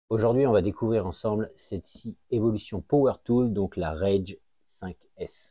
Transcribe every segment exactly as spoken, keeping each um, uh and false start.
Aujourd'hui, on va découvrir ensemble cette scie évolution Power Tool, donc la Rage cinq S.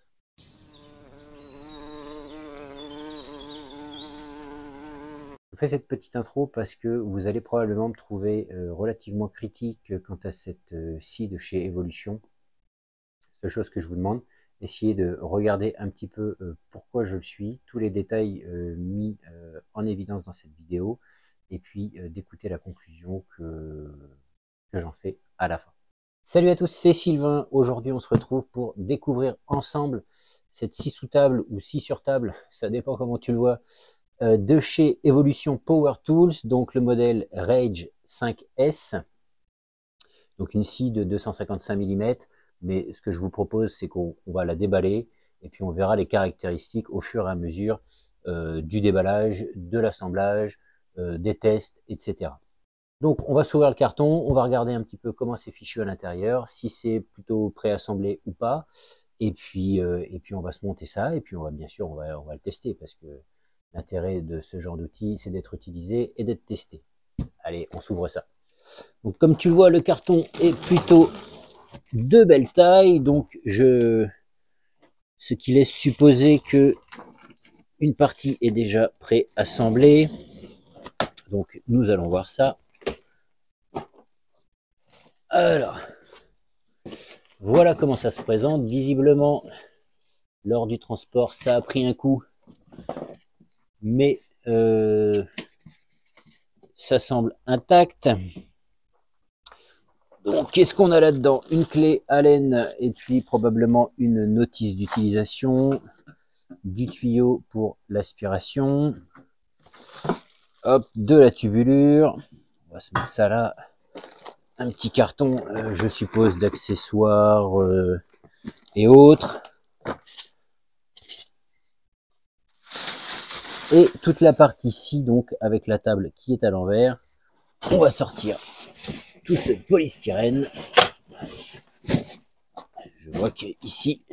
Je fais cette petite intro parce que vous allez probablement me trouver euh, relativement critique quant à cette euh, scie de chez Evolution. Seule chose que je vous demande, essayez de regarder un petit peu euh, pourquoi je le suis, tous les détails euh, mis euh, en évidence dans cette vidéo, et puis euh, d'écouter la conclusion que, que j'en fais à la fin. Salut à tous, c'est Sylvain. Aujourd'hui, on se retrouve pour découvrir ensemble cette scie sous table ou scie sur table, ça dépend comment tu le vois, euh, de chez Evolution Power Tools, donc le modèle Rage cinq S. Donc une scie de deux cent cinquante-cinq millimètres, mais ce que je vous propose, c'est qu'on va la déballer et puis on verra les caractéristiques au fur et à mesure euh, du déballage, de l'assemblage, euh, des tests, et cetera. Donc on va s'ouvrir le carton, on va regarder un petit peu comment c'est fichu à l'intérieur, si c'est plutôt préassemblé ou pas, et puis, euh, et puis on va se monter ça, et puis on va bien sûr on va, on va le tester, parce que l'intérêt de ce genre d'outil, c'est d'être utilisé et d'être testé. Allez, on s'ouvre ça. Donc comme tu le vois, le carton est plutôt de belle taille, donc je, ce qui laisse supposer que une partie est déjà préassemblée. Donc nous allons voir ça. Alors, voilà comment ça se présente. Visiblement, lors du transport, ça a pris un coup, mais euh, ça semble intact. Donc, qu'est-ce qu'on a là-dedans? Une clé Allen et puis probablement une notice d'utilisation, du tuyau pour l'aspiration, hop, de la tubulure. On va se mettre ça là. Un petit carton, euh, je suppose, d'accessoires euh, et autres. Et toute la partie ici, donc, avec la table qui est à l'envers. On va sortir tout ce polystyrène. Je vois qu'ici,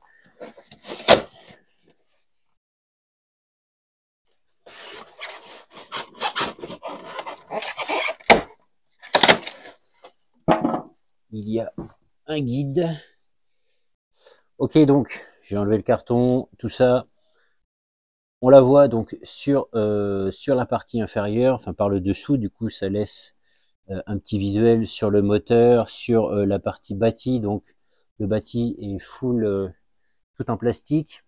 il y a un guide. Ok, donc, j'ai enlevé le carton, tout ça. On la voit donc sur, euh, sur la partie inférieure, enfin par le dessous, du coup ça laisse euh, un petit visuel sur le moteur, sur euh, la partie bâtie, donc le bâti est full, euh, tout en plastique.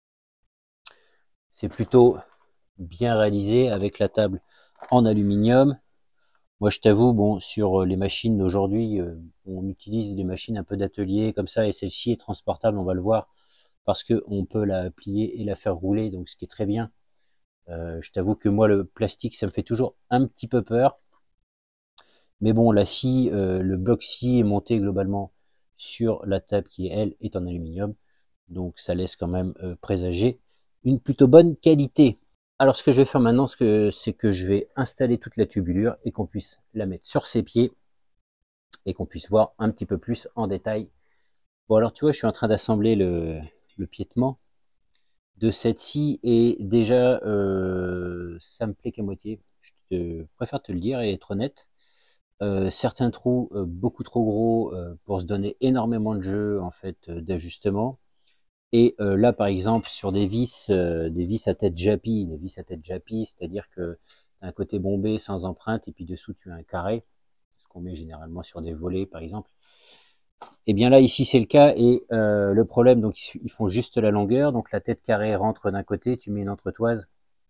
C'est plutôt bien réalisé avec la table en aluminium. Moi je t'avoue, bon, sur les machines d'aujourd'hui, euh, on utilise des machines un peu d'atelier comme ça, et celle-ci est transportable, on va le voir, parce qu'on peut la plier et la faire rouler, donc ce qui est très bien. Euh, je t'avoue que moi, le plastique, ça me fait toujours un petit peu peur. Mais bon, la scie, euh, le bloc scie est monté globalement sur la table qui, elle, est en aluminium. Donc ça laisse quand même euh, présager une plutôt bonne qualité. Alors ce que je vais faire maintenant, c'est que, c'est que je vais installer toute la tubulure et qu'on puisse la mettre sur ses pieds et qu'on puisse voir un petit peu plus en détail. Bon, alors tu vois, je suis en train d'assembler le, le piétement de cette scie, et déjà euh, ça me plaît qu'à moitié. Je te, préfère te le dire et être honnête. Euh, certains trous euh, beaucoup trop gros euh, pour se donner énormément de jeu en fait euh, d'ajustement. Et euh, là par exemple sur des vis, euh, des vis à tête japie, des vis à tête japie, c'est-à-dire que tu as un côté bombé sans empreinte et puis dessous tu as un carré, ce qu'on met généralement sur des volets par exemple. Et bien là ici c'est le cas, et euh, le problème, donc ils font juste la longueur, donc la tête carrée rentre d'un côté, tu mets une entretoise,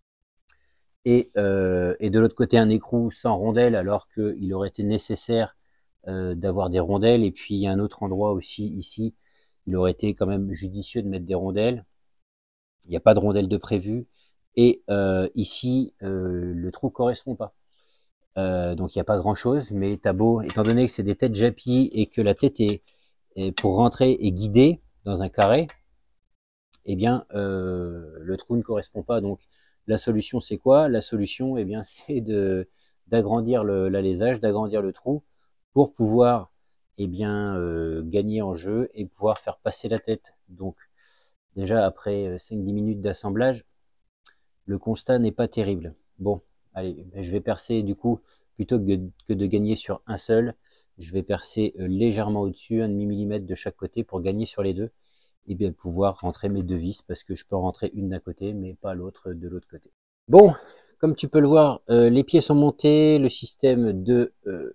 et, euh, et de l'autre côté un écrou sans rondelle, alors qu'il aurait été nécessaire euh, d'avoir des rondelles. Et puis il y a un autre endroit aussi ici, il aurait été quand même judicieux de mettre des rondelles. Il n'y a pas de rondelles de prévu, et euh, ici euh, le trou correspond pas. Euh, donc il n'y a pas grand chose, mais t'as beau, étant donné que c'est des têtes japie et que la tête est, est pour rentrer est guidée dans un carré, eh bien euh, le trou ne correspond pas. Donc la solution c'est quoi? La solution, eh bien c'est de d'agrandir l'alésage, d'agrandir le trou pour pouvoir, eh bien euh, gagner en jeu et pouvoir faire passer la tête. Donc déjà après cinq dix minutes d'assemblage, le constat n'est pas terrible. Bon, allez, je vais percer du coup plutôt que, que de gagner sur un seul. je vais percer légèrement au-dessus, un demi millimètre de chaque côté pour gagner sur les deux, et bien pouvoir rentrer mes deux vis, parce que je peux en rentrer une d'un côté, mais pas l'autre de l'autre côté. Bon, comme tu peux le voir, euh, les pieds sont montés, le système de euh,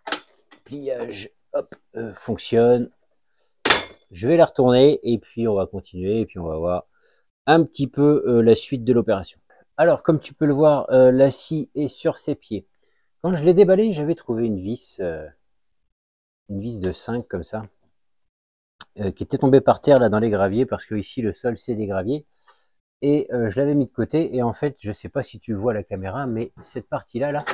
pliage hop, euh, fonctionne. Je vais la retourner, et puis on va continuer, et puis on va voir un petit peu euh, la suite de l'opération. Alors, comme tu peux le voir, euh, la scie est sur ses pieds. Quand je l'ai déballé, j'avais trouvé une vis, euh, une vis de cinq comme ça, euh, qui était tombée par terre là dans les graviers, parce que ici le sol c'est des graviers. Et euh, je l'avais mis de côté, et en fait, je sais pas si tu vois la caméra, mais cette partie-là, là,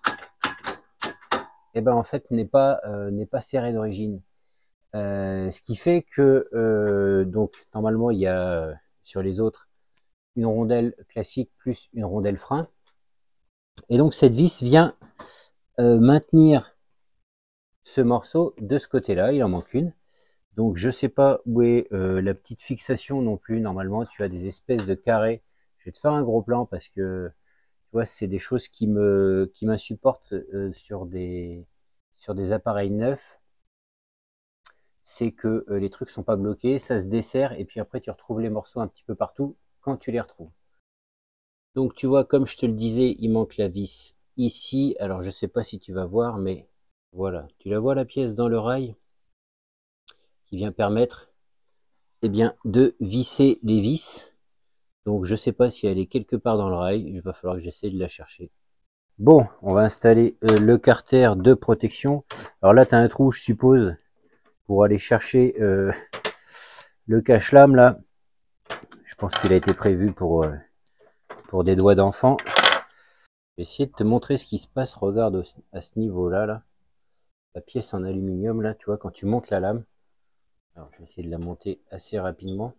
et eh ben en fait n'est pas euh, n'est pas serrée d'origine. Euh, ce qui fait que euh, donc normalement il y a euh, sur les autres une rondelle classique plus une rondelle frein. Et donc cette vis vient euh, maintenir ce morceau de ce côté-là, il en manque une. Donc je sais pas où est euh, la petite fixation non plus. Normalement tu as des espèces de carrés. Je vais te faire un gros plan parce que tu vois c'est des choses qui me qui m'insupportent euh, sur des sur des appareils neufs. C'est que euh, les trucs sont pas bloqués, ça se dessert et puis après tu retrouves les morceaux un petit peu partout quand tu les retrouves. Donc tu vois, comme je te le disais, il manque la vis ici. Alors je sais pas si tu vas voir, mais voilà, tu la vois la pièce dans le rail qui vient permettre eh bien, de visser les vis. Donc je sais pas si elle est quelque part dans le rail, il va falloir que j'essaie de la chercher. Bon, on va installer euh, le carter de protection. Alors là, tu as un trou, je suppose, pour aller chercher euh, le cache-lame là. Je pense qu'il a été prévu pour, euh, pour des doigts d'enfant. Je vais essayer de te montrer ce qui se passe. Regarde à ce niveau-là, là. La pièce en aluminium, là, tu vois, quand tu montes la lame. Alors, je vais essayer de la monter assez rapidement.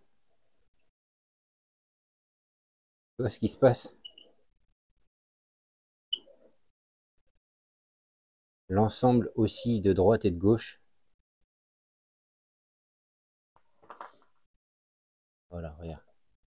Tu vois ce qui se passe? L'ensemble aussi de droite et de gauche. Voilà, regarde.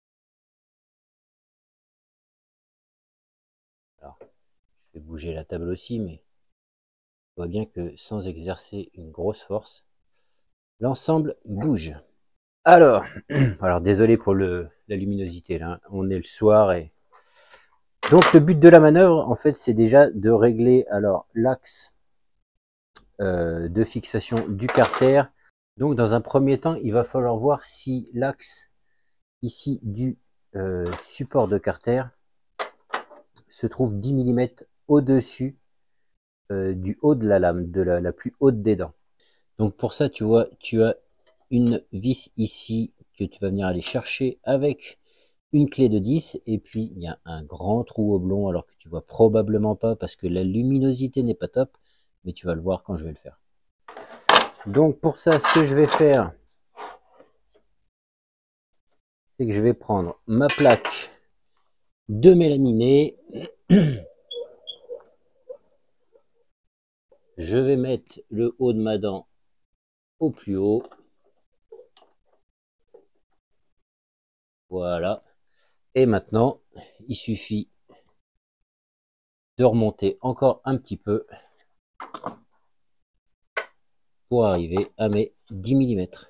Alors, je vais bouger la table aussi, mais on voit bien que sans exercer une grosse force, l'ensemble bouge. Alors, alors désolé pour le, la luminosité, là. On est le soir et... Donc le but de la manœuvre, en fait, c'est déjà de régler alors l'axe euh, de fixation du carter. Donc dans un premier temps, il va falloir voir si l'axe ici du euh, support de carter se trouve dix millimètres au-dessus euh, du haut de la lame, de la, la plus haute des dents. Donc pour ça, tu vois, tu as une vis ici que tu vas venir aller chercher avec une clé de dix, et puis il y a un grand trou oblong, alors que tu vois probablement pas parce que la luminosité n'est pas top, mais tu vas le voir quand je vais le faire. Donc pour ça, ce que je vais faire, c'est que je vais prendre ma plaque de mélaminé. Je vais mettre le haut de ma dent au plus haut. Voilà. Et maintenant, il suffit de remonter encore un petit peu pour arriver à mes dix millimètres.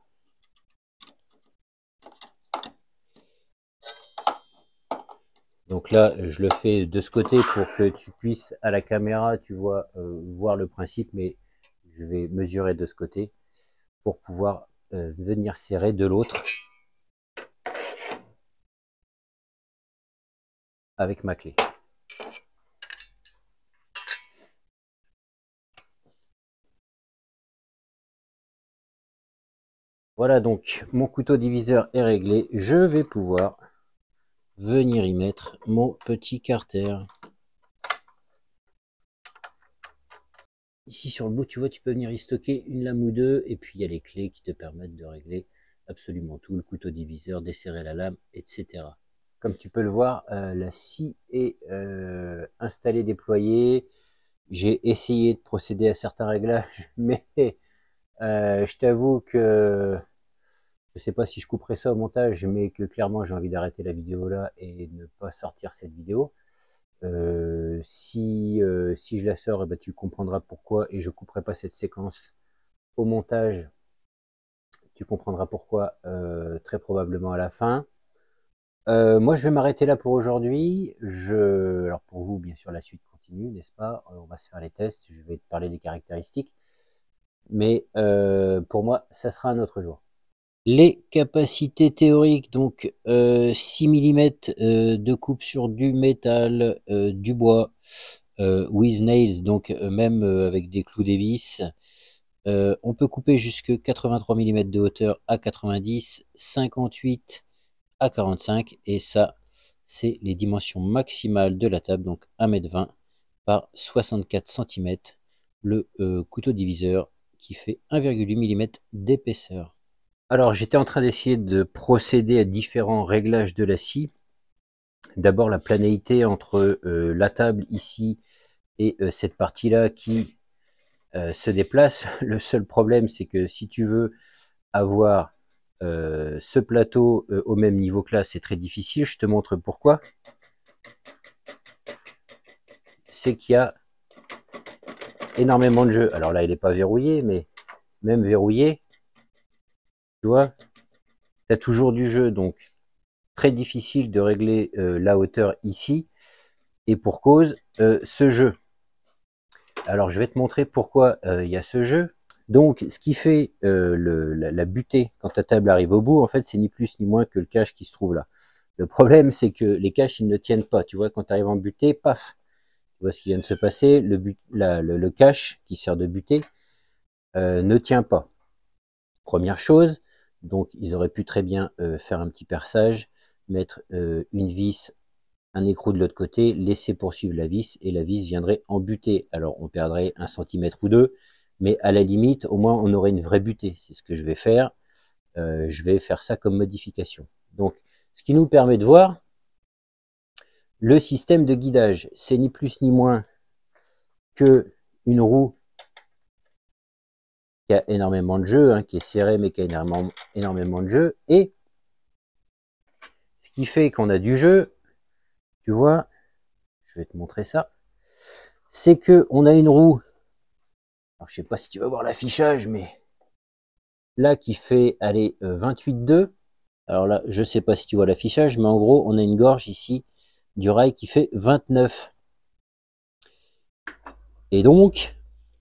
Donc là, je le fais de ce côté pour que tu puisses, à la caméra, tu vois, euh, voir le principe, mais je vais mesurer de ce côté pour pouvoir euh, venir serrer de l'autre avec ma clé. Voilà, donc mon couteau diviseur est réglé. Je vais pouvoir venir y mettre mon petit carter. Ici sur le bout, tu vois, tu peux venir y stocker une lame ou deux, et puis il y a les clés qui te permettent de régler absolument tout, le couteau diviseur, desserrer la lame, et cetera. Comme tu peux le voir, euh, la scie est euh, installée, déployée. J'ai essayé de procéder à certains réglages, mais euh, je t'avoue que je ne sais pas si je couperai ça au montage, mais que clairement j'ai envie d'arrêter la vidéo là et ne pas sortir cette vidéo. Euh, si, euh, si je la sors, eh ben, tu comprendras pourquoi, et je couperai pas cette séquence au montage. Tu comprendras pourquoi euh, très probablement à la fin. Euh, moi, je vais m'arrêter là pour aujourd'hui. Je... Alors pour vous, bien sûr, la suite continue, n'est-ce pas? On va se faire les tests, je vais te parler des caractéristiques. Mais euh, pour moi, ça sera un autre jour. Les capacités théoriques, donc euh, six millimètres euh, de coupe sur du métal, euh, du bois, euh, with nails, donc euh, même euh, avec des clous des vis. Euh, on peut couper jusque quatre-vingt-trois millimètres de hauteur à quatre-vingt-dix, cinquante-huit à quarante-cinq, et ça, c'est les dimensions maximales de la table, donc un mètre vingt par soixante-quatre centimètres, le euh, couteau diviseur qui fait un virgule huit millimètres d'épaisseur. Alors, j'étais en train d'essayer de procéder à différents réglages de la scie. D'abord, la planéité entre euh, la table ici et euh, cette partie-là qui euh, se déplace. Le seul problème, c'est que si tu veux avoir euh, ce plateau euh, au même niveau que là, c'est très difficile. Je te montre pourquoi. C'est qu'il y a énormément de jeux. Alors là, il n'est pas verrouillé, mais même verrouillé, tu vois, tu as toujours du jeu. Donc, très difficile de régler euh, la hauteur ici. Et pour cause, euh, ce jeu. Alors, je vais te montrer pourquoi euh, il y a ce jeu. Donc, ce qui fait euh, le, la, la butée quand ta table arrive au bout, en fait, c'est ni plus ni moins que le cache qui se trouve là. Le problème, c'est que les caches, ils ne tiennent pas. Tu vois, quand tu arrives en butée, paf, tu vois ce qui vient de se passer. Le, but, la, le, le cache qui sert de butée euh, ne tient pas. Première chose, donc ils auraient pu très bien euh, faire un petit perçage, mettre euh, une vis, un écrou de l'autre côté, laisser poursuivre la vis, et la vis viendrait en butée. Alors on perdrait un centimètre ou deux, mais à la limite, au moins on aurait une vraie butée. C'est ce que je vais faire. Euh, je vais faire ça comme modification. Donc, ce qui nous permet de voir le système de guidage. C'est ni plus ni moins que une roue qui a énormément de jeu, hein, qui est serrée mais qui a énormément, énormément de jeu. Et ce qui fait qu'on a du jeu, tu vois, je vais te montrer ça, c'est que on a une roue. Alors, je sais pas si tu vas voir l'affichage, mais là qui fait aller euh, vingt-huit virgule deux. Alors là, je sais pas si tu vois l'affichage, mais en gros, on a une gorge ici du rail qui fait vingt-neuf. Et donc,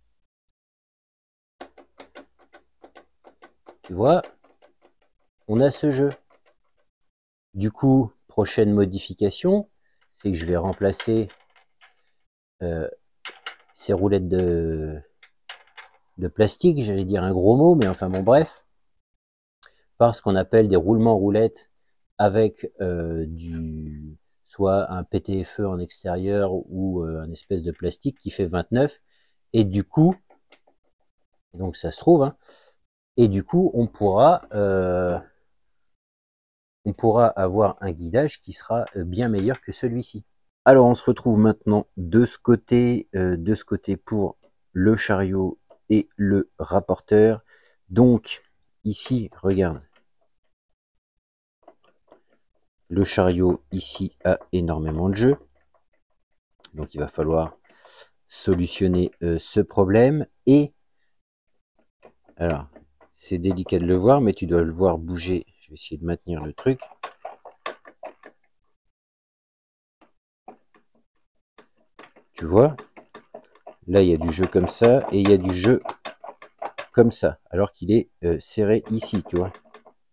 tu vois, on a ce jeu. Du coup, prochaine modification, c'est que je vais remplacer euh, ces roulettes de, de plastique, j'allais dire un gros mot, mais enfin bon bref, par ce qu'on appelle des roulements roulettes avec euh, du soit un P T F E en extérieur ou euh, un espèce de plastique qui fait vingt-neuf, et du coup, donc ça se trouve, hein, et du coup on pourra euh, on pourra avoir un guidage qui sera bien meilleur que celui-ci. Alors on se retrouve maintenant de ce côté, euh, de ce côté pour le chariot et le rapporteur. Donc ici, regarde, le chariot ici a énormément de jeu. Donc il va falloir solutionner euh, ce problème. Et alors, c'est délicat de le voir, mais tu dois le voir bouger. Je vais essayer de maintenir le truc. Tu vois, là il y a du jeu comme ça et il y a du jeu comme ça, alors qu'il est euh, serré ici, tu vois.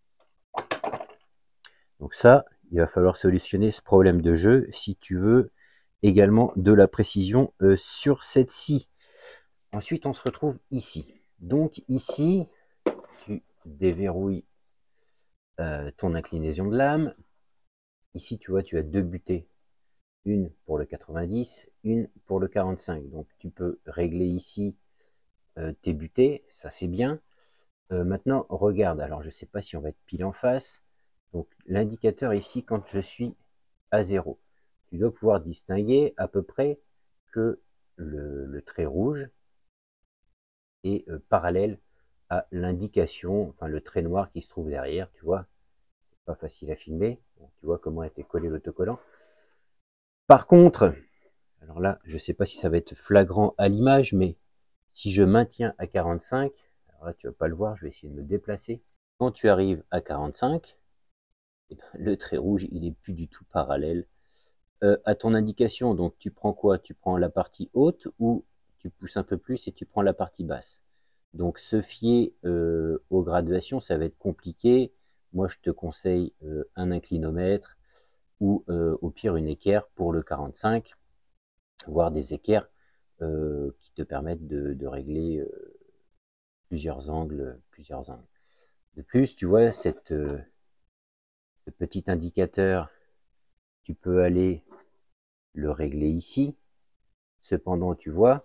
Donc ça, il va falloir solutionner ce problème de jeu si tu veux également de la précision euh, sur cette scie. Ensuite, on se retrouve ici. Donc ici, tu déverrouilles euh, ton inclinaison de lame. Ici, tu vois, tu as deux butées. Une pour le quatre-vingt-dix, une pour le quarante-cinq. Donc tu peux régler ici euh, tes butées, ça c'est bien. Euh, maintenant, regarde, alors je ne sais pas si on va être pile en face. Donc l'indicateur ici, quand je suis à zéro, tu dois pouvoir distinguer à peu près que le, le trait rouge est euh, parallèle à l'indication, enfin le trait noir qui se trouve derrière, tu vois. C'est pas facile à filmer. Bon, tu vois comment a été collé l'autocollant. Par contre, Alors là, je ne sais pas si ça va être flagrant à l'image, mais si je maintiens à quarante-cinq, alors là tu vas pas le voir, je vais essayer de me déplacer. Quand tu arrives à quarante-cinq, eh ben, le trait rouge, il est plus du tout parallèle euh, à ton indication. Donc tu prends quoi? Tu prends la partie haute ou tu pousses un peu plus et tu prends la partie basse. Donc se fier euh, aux graduations, ça va être compliqué. Moi, je te conseille euh, un inclinomètre ou euh, au pire une équerre pour le quarante-cinq, voire des équerres euh, qui te permettent de, de régler euh, plusieurs angles, plusieurs angles. De plus, tu vois, cette, euh, ce petit indicateur, tu peux aller le régler ici. Cependant, tu vois,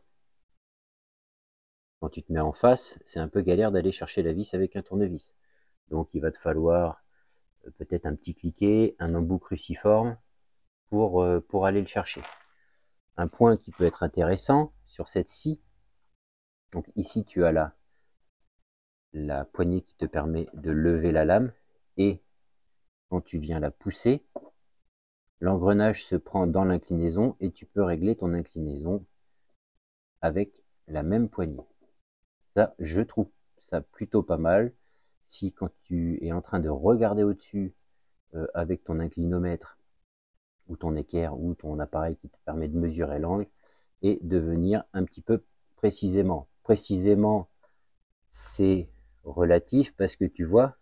quand tu te mets en face, c'est un peu galère d'aller chercher la vis avec un tournevis. Donc, il va te falloir euh, peut-être un petit cliquet, un embout cruciforme pour, euh, pour aller le chercher. Un point qui peut être intéressant sur cette scie, donc ici tu as la, la poignée qui te permet de lever la lame et quand tu viens la pousser, l'engrenage se prend dans l'inclinaison et tu peux régler ton inclinaison avec la même poignée. Ça, je trouve ça plutôt pas mal. Si quand tu es en train de regarder au-dessus euh, avec ton inclinomètre ou ton équerre ou ton appareil qui te permet de mesurer l'angle et de venir un petit peu précisément. Précisément, c'est relatif parce que tu vois,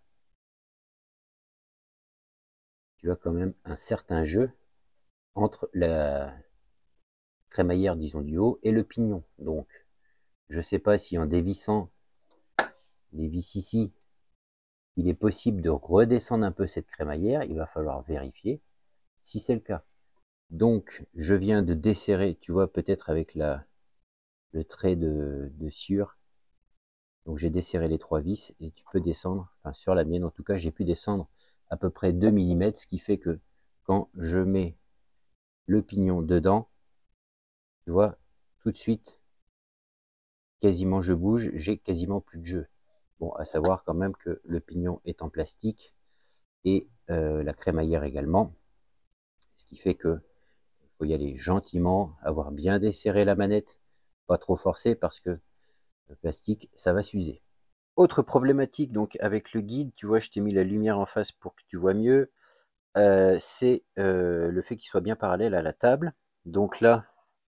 tu as quand même un certain jeu entre la crémaillère, disons, du haut et le pignon. Donc, je ne sais pas si en dévissant les vis ici, il est possible de redescendre un peu cette crémaillère. Il va falloir vérifier si c'est le cas. Donc, je viens de desserrer, tu vois, peut-être avec la, le trait de, de sciure. Donc, j'ai desserré les trois vis et tu peux descendre, enfin, sur la mienne en tout cas, j'ai pu descendre à peu près deux millimètres, ce qui fait que quand je mets le pignon dedans, tu vois, tout de suite, quasiment je bouge, j'ai quasiment plus de jeu. Bon, à savoir quand même que le pignon est en plastique et euh, la crémaillère également, ce qui fait que il faut y aller gentiment, avoir bien desserré la manette, pas trop forcer parce que le plastique, ça va s'user. Autre problématique donc avec le guide, tu vois, je t'ai mis la lumière en face pour que tu vois mieux, euh, c'est euh, le fait qu'il soit bien parallèle à la table. Donc là,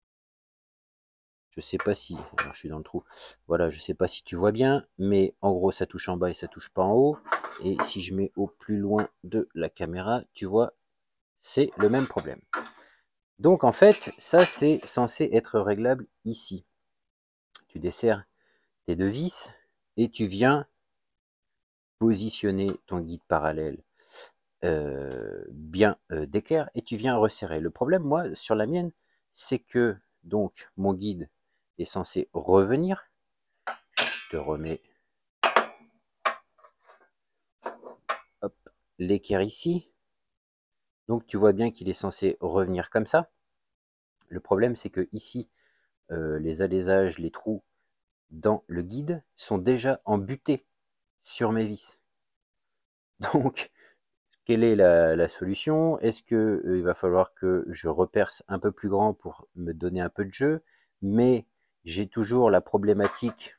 je sais pas si, alors je suis dans le trou, voilà, je sais pas si tu vois bien, mais en gros ça touche en bas et ça touche pas en haut. Et si je mets au plus loin de la caméra, tu vois, c'est le même problème. Donc en fait, ça c'est censé être réglable ici. Tu desserres tes deux vis et tu viens positionner ton guide parallèle euh, bien euh, d'équerre et tu viens resserrer. Le problème, moi, sur la mienne, c'est que donc mon guide est censé revenir. Je te remets l'équerre ici. Donc tu vois bien qu'il est censé revenir comme ça. Le problème, c'est que ici, euh, les alaisages, les trous dans le guide sont déjà embutés sur mes vis. Donc, quelle est la, la solution? Est-ce qu'il euh, va falloir que je reperce un peu plus grand pour me donner un peu de jeu? Mais j'ai toujours la problématique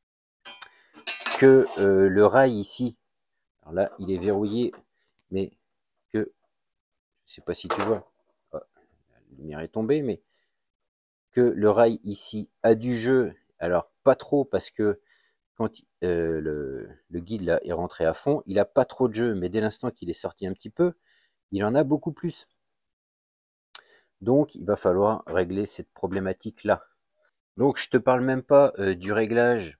que euh, le rail ici, alors là, il est verrouillé, mais que, je ne sais pas si tu vois, oh, la lumière est tombée, mais que le rail ici a du jeu, alors pas trop parce que quand euh, le, le guide là est rentré à fond, il n'a pas trop de jeu, mais dès l'instant qu'il est sorti un petit peu, il en a beaucoup plus. Donc il va falloir régler cette problématique là. Donc je te parle même pas euh, du réglage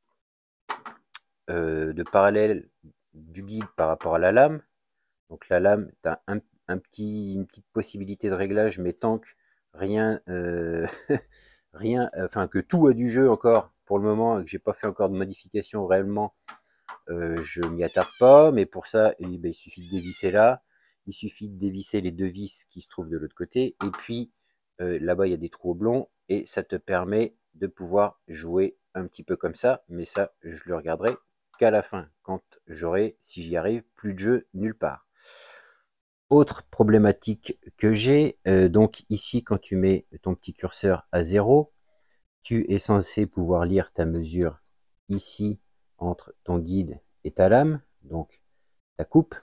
euh, de parallèle du guide par rapport à la lame. Donc la lame, tu as un, un petit, une petite possibilité de réglage, mais tant que rien, euh, rien, enfin que tout a du jeu encore pour le moment, et que j'ai pas fait encore de modification réellement, euh, je m'y attarde pas. Mais pour ça, eh ben, il suffit de dévisser là, il suffit de dévisser les deux vis qui se trouvent de l'autre côté, et puis euh, là-bas il y a des trous oblongs, et ça te permet de pouvoir jouer un petit peu comme ça. Mais ça, je le regarderai qu'à la fin, quand j'aurai, si j'y arrive, plus de jeu nulle part. autre problématique que j'ai, euh, donc ici quand tu mets ton petit curseur à zéro, tu es censé pouvoir lire ta mesure ici entre ton guide et ta lame, donc ta coupe.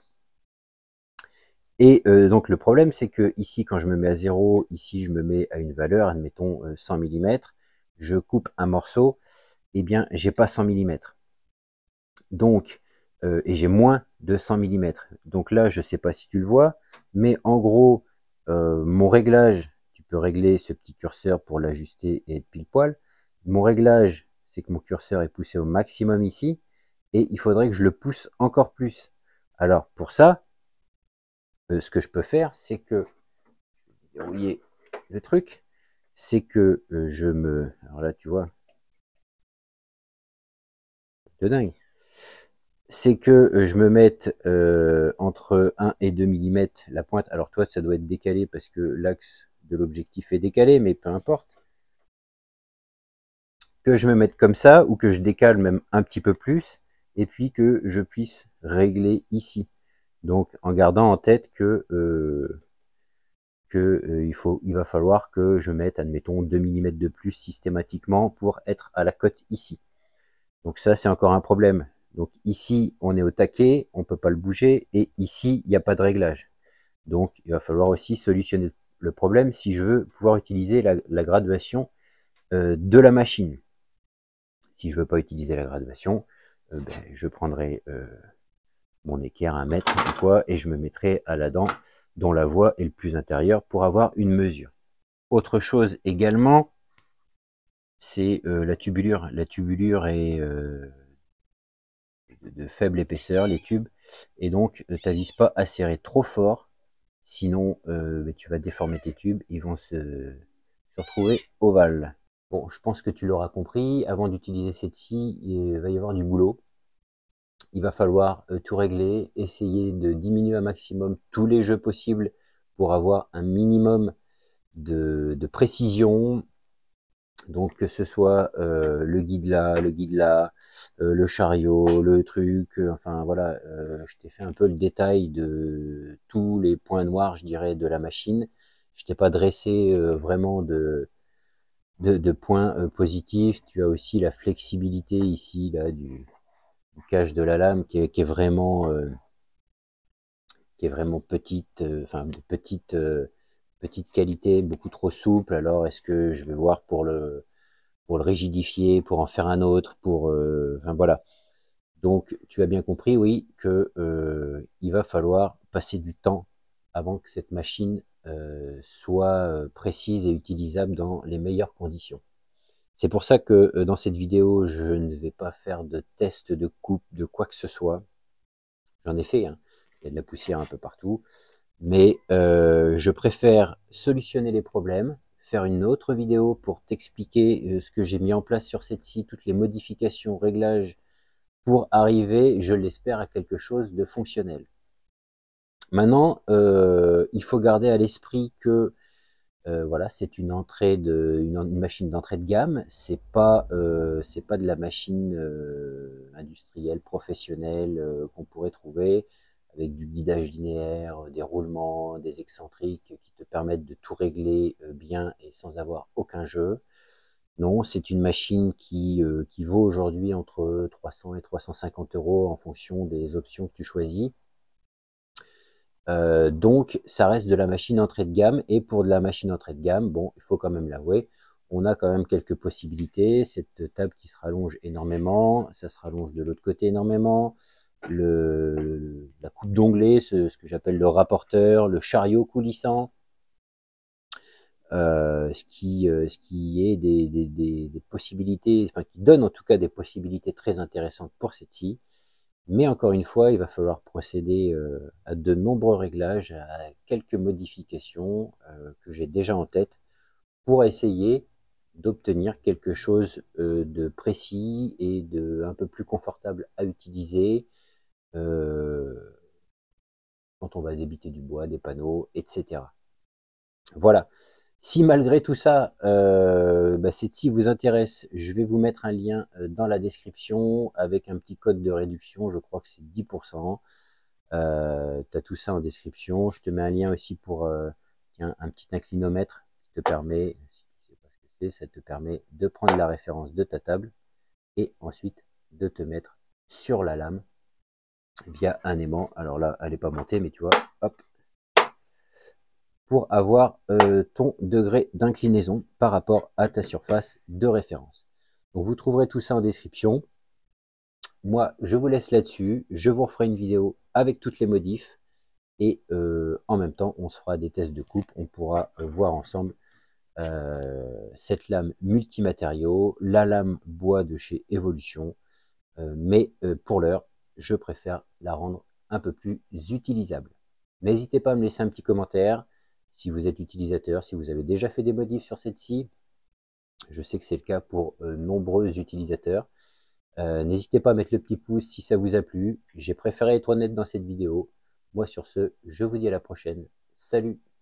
Et euh, donc le problème c'est que ici quand je me mets à zéro, ici je me mets à une valeur, admettons euh, cent millimètres, je coupe un morceau, et eh bien j'ai pas cent millimètres. Donc, euh, et j'ai moins de cent millimètres. Donc là, je sais pas si tu le vois, mais en gros, euh, mon réglage, tu peux régler ce petit curseur pour l'ajuster et être pile poil. Mon réglage, c'est que mon curseur est poussé au maximum ici, et il faudrait que je le pousse encore plus. Alors pour ça, euh, ce que je peux faire, c'est que, je vais verrouiller le truc, c'est que euh, je me, alors là tu vois, de dingue. C'est que je me mette euh, entre un et deux millimètres la pointe. Alors toi, ça doit être décalé parce que l'axe de l'objectif est décalé, mais peu importe. Que je me mette comme ça, ou que je décale même un petit peu plus, et puis que je puisse régler ici. Donc en gardant en tête que, euh, que euh, il, faut, il va falloir que je mette, admettons, deux millimètres de plus systématiquement pour être à la cote ici. Donc ça, c'est encore un problème. Donc ici, on est au taquet, on ne peut pas le bouger, et ici, il n'y a pas de réglage. Donc il va falloir aussi solutionner le problème si je veux pouvoir utiliser la, la graduation euh, de la machine. Si je ne veux pas utiliser la graduation, euh, ben, je prendrai euh, mon équerre un mètre ou quoi, et je me mettrai à la dent dont la voie est le plus intérieure pour avoir une mesure. Autre chose également, c'est euh, la tubulure. La tubulure est euh, de faible épaisseur, les tubes, et donc euh, t'avises pas à serrer trop fort, sinon euh, tu vas déformer tes tubes, ils vont se, se retrouver ovales. Bon, je pense que tu l'auras compris, avant d'utiliser cette scie, il va y avoir du boulot. Il va falloir euh, tout régler, essayer de diminuer un maximum tous les jeux possibles pour avoir un minimum de, de précision. Donc que ce soit euh, le guide là, le guide là, euh, le chariot, le truc, euh, enfin voilà, euh, je t'ai fait un peu le détail de tous les points noirs, je dirais, de la machine. Je t'ai pas dressé euh, vraiment de, de, de points euh, positifs. Tu as aussi la flexibilité ici là du, du cache de la lame qui est, qui est vraiment euh, qui est vraiment petite, euh, enfin de petite euh, petite qualité, beaucoup trop souple. Alors est-ce que je vais voir pour le pour le rigidifier, pour en faire un autre, pour euh, enfin voilà. Donc tu as bien compris, oui, que euh, il va falloir passer du temps avant que cette machine euh, soit euh, précise et utilisable dans les meilleures conditions. C'est pour ça que euh, dans cette vidéo, je ne vais pas faire de test de coupe de quoi que ce soit. J'en ai fait, hein. Il y a de la poussière un peu partout, mais euh, je préfère solutionner les problèmes, faire une autre vidéo pour t'expliquer ce que j'ai mis en place sur cette scie, toutes les modifications, réglages, pour arriver, je l'espère, à quelque chose de fonctionnel. Maintenant, euh, il faut garder à l'esprit que euh, voilà, c'est une entrée de une, une machine d'entrée de gamme, c'est pas euh, c'est pas de la machine euh, industrielle professionnelle euh, qu'on pourrait trouver avec du guidage linéaire, des roulements, des excentriques qui te permettent de tout régler euh, bien et sans avoir aucun jeu. Non, c'est une machine qui, euh, qui vaut aujourd'hui entre trois cents et trois cent cinquante euros en fonction des options que tu choisis. Euh, donc, ça reste de la machine entrée de gamme. Et pour de la machine entrée de gamme, bon, il faut quand même l'avouer, on a quand même quelques possibilités. Cette table qui se rallonge énormément, ça se rallonge de l'autre côté énormément. Le, la coupe d'onglet, ce, ce que j'appelle le rapporteur, le chariot coulissant. Euh, ce, qui, euh, ce qui est des, des, des, des possibilités, enfin qui donne en tout cas des possibilités très intéressantes pour cette scie. Mais encore une fois, il va falloir procéder euh, à de nombreux réglages, à quelques modifications euh, que j'ai déjà en tête pour essayer d'obtenir quelque chose euh, de précis et de un peu plus confortable à utiliser euh, quand on va débiter du bois, des panneaux, et cetera. Voilà. Si malgré tout ça, euh, bah, cette scie vous intéresse, je vais vous mettre un lien dans la description avec un petit code de réduction, je crois que c'est dix pour cent. Euh, tu as tout ça en description. Je te mets un lien aussi pour euh, tiens, un petit inclinomètre qui te permet, si tu sais pas ce que c'est, ça te permet de prendre la référence de ta table et ensuite de te mettre sur la lame via un aimant. Alors là, elle n'est pas montée, mais tu vois, hop, pour avoir euh, ton degré d'inclinaison par rapport à ta surface de référence. Donc vous trouverez tout ça en description. Moi, je vous laisse là-dessus. Je vous referai une vidéo avec toutes les modifs. Et euh, en même temps, on se fera des tests de coupe. On pourra euh, voir ensemble euh, cette lame multimatériaux, la lame bois de chez Evolution. Euh, mais euh, pour l'heure, je préfère la rendre un peu plus utilisable. N'hésitez pas à me laisser un petit commentaire si vous êtes utilisateur, si vous avez déjà fait des modifs sur cette scie. Je sais que c'est le cas pour euh, nombreux utilisateurs. Euh, N'hésitez pas à mettre le petit pouce si ça vous a plu. J'ai préféré être honnête dans cette vidéo. Moi sur ce, je vous dis à la prochaine. Salut!